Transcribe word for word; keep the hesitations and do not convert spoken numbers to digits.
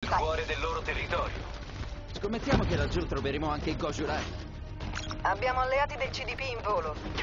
cuore del loro territorio. Scommettiamo che laggiù troveremo anche i Gojurai. Abbiamo alleati del C D P in volo.